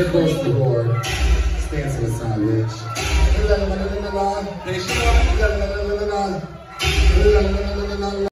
There goes the board. Stand to the side, bitch. Hey, Sean.